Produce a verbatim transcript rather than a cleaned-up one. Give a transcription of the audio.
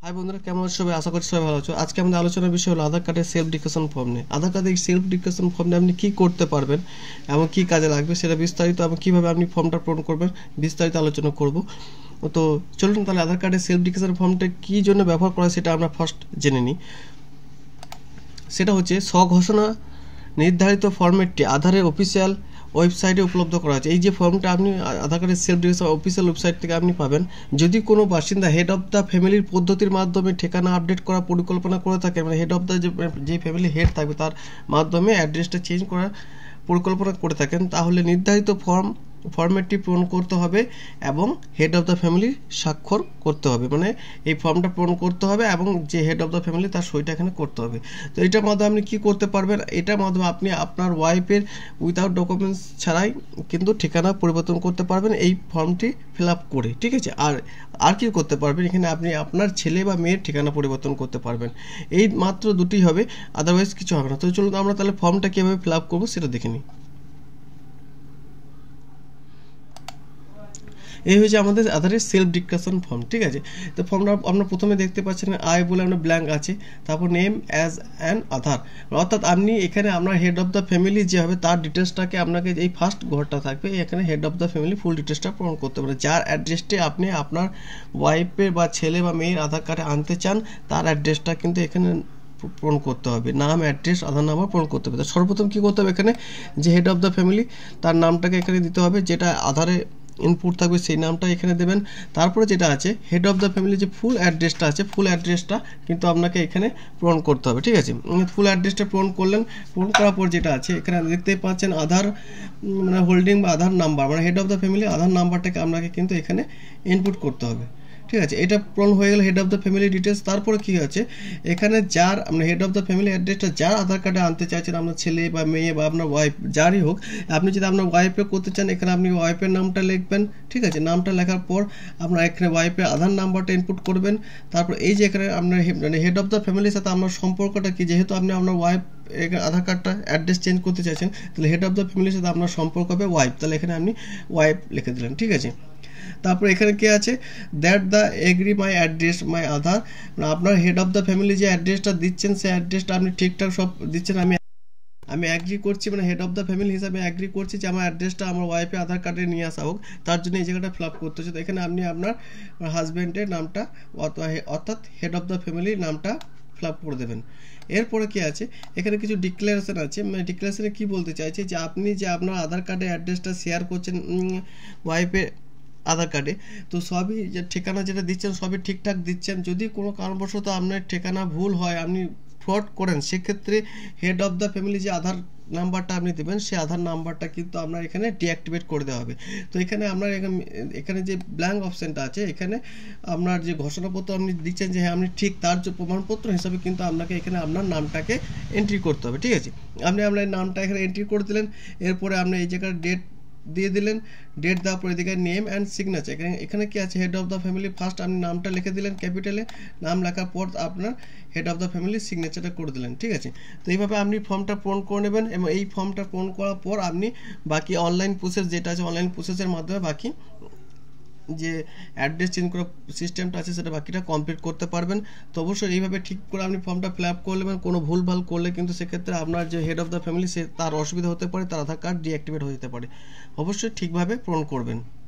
High বন্ধুরা, কেমন আছো সবাই? আশা করছি সবাই ভালো আছো। আজকে আমাদের আলোচনার বিষয় হলো আধার কার্ডের সেলফ ডিক্লারেশন ফর্ম নিয়ে। আধার কার্ডের এই সেলফ ডিক্লারেশন ফর্ম নিয়ে আপনি কী করতে পারবেন এবং কী কাজে লাগবে সেটা বিস্তারিত এবং কীভাবে আপনি ফর্মটা পূরণ করবেন বিস্তারিত আলোচনা করব। তো চলুন তাহলে আধার কার্ডের সেলফ ডিক্লারেশন ফর্মটা কী জন্য ব্যবহার করা সেটা আমরা ফার্স্ট জেনে নিই। সেটা হচ্ছে স্বঘোষণা নির্ধারিত ফরম্যাটটি আধারের অফিসিয়াল ওয়েবসাইটে উপলব্ধ করা আছে। এই যে ফর্মটা আপনি আধার কার্ডের সেলফ ডিক্লারেশন অফিসিয়াল ওয়েবসাইট থেকে আপনি পাবেন। যদি কোনো বাসিন্দা হেড অফ দ্য ফ্যামিলির পদ্ধতির মাধ্যমে ঠিকানা আপডেট করার পরিকল্পনা করে থাকে, মানে হেড অফ দ্য যে ফ্যামিলি হেড থাকবে তার মাধ্যমে অ্যাড্রেসটা চেঞ্জ করার পরিকল্পনা করে থাকেন, তাহলে নির্ধারিত ফর্ম ফর্ম্যাটটি পূরণ করতে হবে এবং হেড অফ দ্য ফ্যামিলি স্বাক্ষর করতে হবে। মানে এই ফর্মটা পূরণ করতে হবে এবং যে হেড অফ দ্য ফ্যামিলি তার সইটা এখানে করতে হবে। তো এটার মাধ্যমে আপনি কী করতে পারবেন? এটার মাধ্যমে আপনি আপনার ওয়াইফের উইথাউট ডকুমেন্টস ছাড়াই কিন্তু ঠিকানা পরিবর্তন করতে পারবেন এই ফর্মটি ফিল আপ করে, ঠিক আছে? আর আর কি করতে পারবেন? এখানে আপনি আপনার ছেলে বা মেয়ের ঠিকানা পরিবর্তন করতে পারবেন। এই মাত্র দুটি হবে, আদারওয়াইজ কিছু হবে না। তো চলুন আমরা তাহলে ফর্মটা কীভাবে ফিল আপ করবো সেটা দেখে নিই। এই হচ্ছে আমাদের আধারের সেলফ ডিক্লারেশন ফর্ম, ঠিক আছে? তো ফর্মটা আপনারা প্রথমে দেখতে পাচ্ছেন আই বলে আমরা ব্ল্যাঙ্ক আছে, তারপর নেম অ্যাজ অ্যান আধার, অর্থাৎ আপনি এখানে আপনার হেড অফ দ্য ফ্যামিলি যে হবে তার ডিটেলসটাকে আপনাকে এই ফার্স্ট ঘরটা থাকবে, এখানে head of the family full ডিটেলসটা পূরণ করতে পারে। যার অ্যাড্রেসটি আপনি আপনার ওয়াইফের বা ছেলে বা মেয়ের আধার কার্ডে আনতে চান তার অ্যাড্রেসটা কিন্তু এখানে পূরণ করতে হবে। নাম, অ্যাড্রেস, আধার নাম্বার পূরণ করতে হবে। সর্বপ্রথম কী করতে হবে? এখানে যে হেড অফ দ্য ফ্যামিলি তার নামটাকে এখানে দিতে হবে, যেটা আধারে ইনপুট থাকবে সেই নামটা এখানে দেবেন। তারপরে যেটা আছে হেড অফ দ্য ফ্যামিলি যে ফুল অ্যাড্রেসটা আছে, ফুল অ্যাড্রেসটা কিন্তু আপনাকে এখানে পূরণ করতে হবে, ঠিক আছে? ফুল অ্যাড্রেসটা পূরণ করলেন, পূরণ করার পর যেটা আছে এখানে দেখতেই পাচ্ছেন আধার মানে হোল্ডিং বা আধার নাম্বার, মানে head of the family Aadhaar নাম্বারটাকে আপনাকে কিন্তু এখানে ইনপুট করতে হবে, ঠিক আছে? এটা পূরণ হয়ে গেলে head of the family details. তারপরে কী আছে এখানে যার আমরা হেড অফ দ্য ফ্যামিলি অ্যাড্রেসটা যার আধার কার্ডে আনতে চাইছেন, আপনার ছেলে বা মেয়ে বা আপনার ওয়াইফ যারই হোক, আপনি যদি আপনার ওয়াইফে করতে চান এখানে আপনি ওয়াইফের নামটা লিখবেন, ঠিক আছে? নামটা লেখার পর আপনার এখানে ওয়াইফের আধার নাম্বারটা ইনপুট করবেন। তারপর এই যে এখানে আপনার মানে হেড অফ দ্য ফ্যামিলির সাথে আপনার সম্পর্কটা কি, যেহেতু আপনি আপনার ওয়াইফ আধার কার্ডটা অ্যাড্রেস চেঞ্জ করতে চাইছেন, তাহলে হেড অফ দ্য ফ্যামিলির সাথে আপনার সম্পর্ক হবে ওয়াইফ, তাহলে এখানে আপনি ওয়াইফ লিখে দিলেন, ঠিক আছে? তারপর এখানে কি আছে that the agree my address my Aadhaar, আপনার হেড অফ দ্য ফ্যামিলি যে অ্যাড্রেসটা দিচ্ছেন সেই অ্যাড্রেসটা আপনি ঠিকঠাক সব দিচ্ছেন। আমি আমি অ্যাগ্রি করছি, মানে হেড অফ দ্য ফ্যামিলি হিসাবে অ্যাগ্রি করছি যে আমার অ্যাড্রেসটা আমার ওয়াইফের আধার কার্ডে নিয়ে আসা হোক, তার জন্য এই জায়গাটা ফিল আপ করতে হচ্ছে। তো এখানে আপনি আপনার হাজব্যান্ডের নামটা অর্থাৎ হেড অফ দ্য ফ্যামিলির নামটা ফিল আপ করে দেবেন। এরপরে কি আছে এখানে কিছু ডিক্লারেশন আছে, মানে ডিক্লারেশনে কী বলতে চাইছে যে আপনি যে আপনার আধার কার্ডের অ্যাড্রেসটা শেয়ার করছেন ওয়াইফের আধার কার্ডে, তো সবই যে ঠিকানা যেটা দিচ্ছেন সবই ঠিকঠাক দিচ্ছেন। যদি কোনো কারণবশত আপনার ঠিকানা ভুল হয়, আপনি ফ্রড করেন, সেক্ষেত্রে হেড অফ দ্য ফ্যামিলি যে আধার নাম্বারটা আপনি দেবেন সেই আধার নাম্বারটা কিন্তু আপনার এখানে ডিঅ্যাক্টিভেট করে দেওয়া হবে। তো এখানে আপনার এখানে যে ব্ল্যাঙ্ক অপশানটা আছে, এখানে আপনার যে ঘোষণাপত্র আপনি দিচ্ছেন যে হ্যাঁ আপনি ঠিক, তার যে প্রমাণপত্র হিসাবে কিন্তু আপনাকে এখানে আপনার নামটাকে এন্ট্রি করতে হবে, ঠিক আছে? আপনি আপনার নামটা এখানে এন্ট্রি করে দিলেন, এরপরে আপনি এই জায়গার ডেট দিয়ে দিলেন, ডেট দেওয়ার পরে এদিকে নেম অ্যান্ড সিগনেচার, এখানে এখানে কি আছে head of the family first আপনি নামটা লিখে দিলেন ক্যাপিটালে, নাম লেখার পর আপনার হেড অফ দ্য ফ্যামিলি সিগনেচারটা করে দিলেন, ঠিক আছে? তো এইভাবে আপনি ফর্মটা পূরণ করে নেবেন এবং এই ফর্মটা পূরণ করার পর আপনি বাকি অনলাইন প্রসেস যেটা আছে অনলাইন প্রসেসের মাধ্যমে বাকি যে অ্যাড্রেস চেঞ্জ করার সিস্টেমটা আছে সেটা বাকিটা কমপ্লিট করতে পারবেন। তো অবশ্যই এইভাবে ঠিক করে আপনি ফর্মটা ফিল আপ করে নেবেন। কোনো ভুলভাল করলে কিন্তু সেক্ষেত্রে আপনার যে হেড অফ দ্য ফ্যামিলি সে তার অসুবিধা হতে পারে, তার আধার কার্ড ডিঅ্যাক্টিভেট হয়ে যেতে পারে। অবশ্যই ঠিকভাবে পূরণ করবেন।